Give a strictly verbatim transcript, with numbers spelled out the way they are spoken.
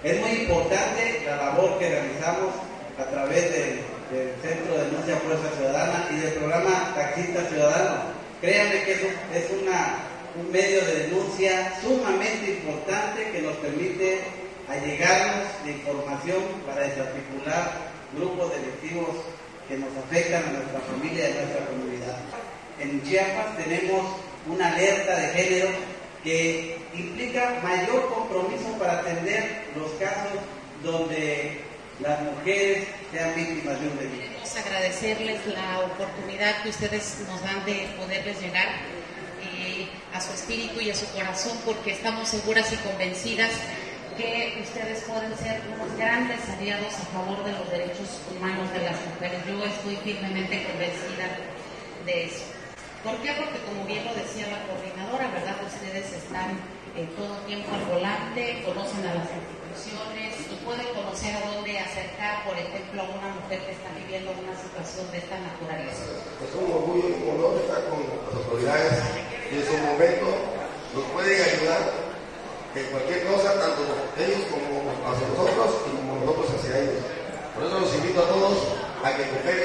Es muy importante la labor que realizamos a través de, del Centro de Denuncia Fuerza Ciudadana y del programa Taxista Ciudadano. Créanme que es, un, es una, un medio de denuncia sumamente importante que nos permite allegarnos de información para desarticular grupos delictivos que nos afectan a nuestra familia y a nuestra comunidad. En Chiapas tenemos una alerta de género que implica mayor compromiso para atender los casos donde las mujeres sean víctimas de un delito. Queremos agradecerles la oportunidad que ustedes nos dan de poderles llegar eh, a su espíritu y a su corazón, porque estamos seguras y convencidas que ustedes pueden ser unos grandes aliados a favor de los derechos humanos de las mujeres. Yo estoy firmemente convencida de eso. ¿Por qué? Porque, como bien lo decía la coordinadora, ¿verdad? Ustedes están eh, todo el tiempo al volante, conocen a las instituciones y pueden conocer a dónde acercar, por ejemplo, a una mujer que está viviendo una situación de esta naturaleza. Es un orgullo y un honor estar con las autoridades y en su momento nos pueden ayudar en cualquier cosa, tanto ellos como hacia nosotros y como nosotros hacia ellos. Por eso los invito a todos a que